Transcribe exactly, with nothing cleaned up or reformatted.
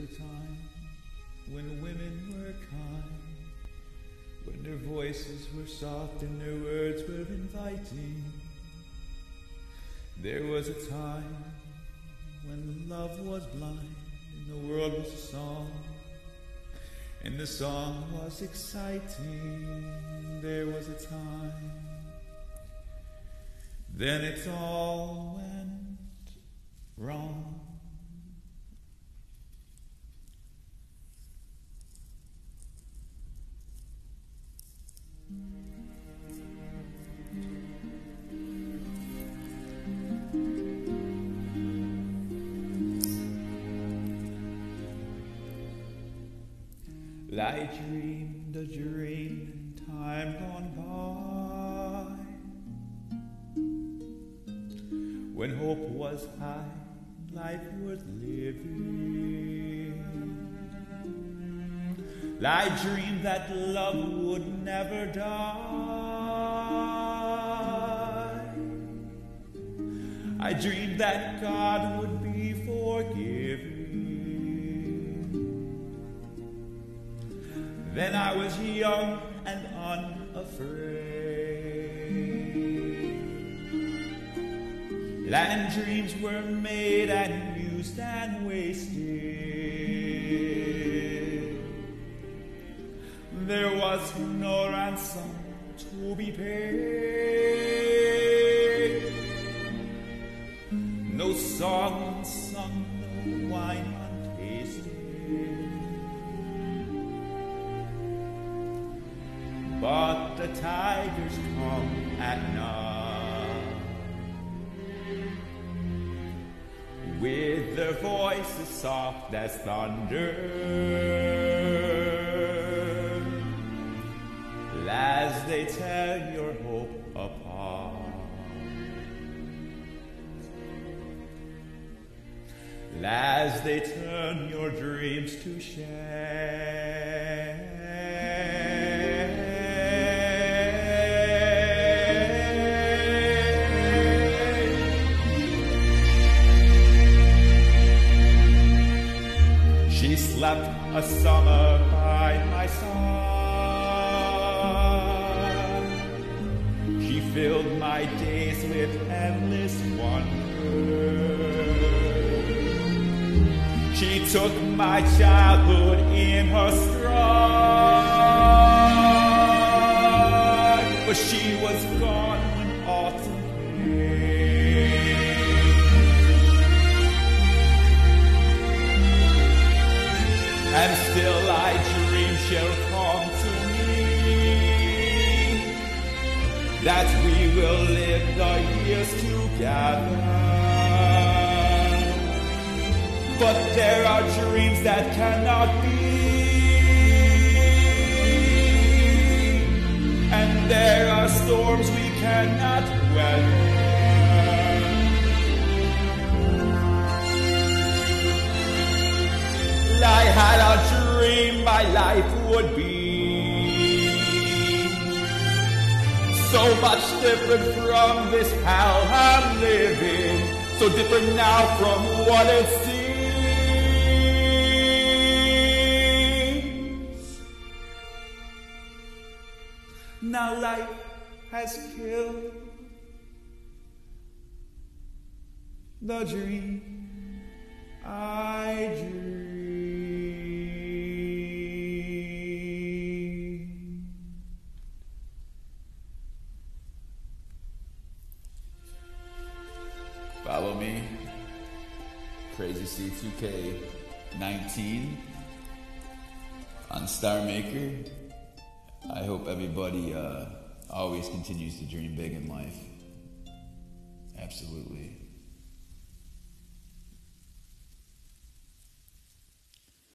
a time when women were kind, when their voices were soft and their words were inviting. There was a time when love was blind and the world was a song, and the song was exciting. There was a time. Then it all went wrong. I dreamed a dream in time gone by, when hope was high, life worth living. I dreamed that love would never die. I dreamed that God would be forgiving. Then I was young and unafraid, and dreams were made and used and wasted. There was no ransom to be paid, no song unsung, no wine untasted. But the tigers come at night, with their voices soft as thunder, as they tear your hope apart, as they turn your dreams to shame. She slept a summer by my side. She filled my days with endless wonder. She took my childhood in her stride, but she was gone when autumn came. And still I dream she'll come to me, that we will live the years together. But there are dreams that cannot be, and there are storms we cannot weather. I had a dream my life would be so much different from this hell I'm living, so different now from what it seems. Now life has killed the dream I dreamed. Follow me, Crazy C two K nineteen on Star Maker. I hope everybody uh, always continues to dream big in life. Absolutely.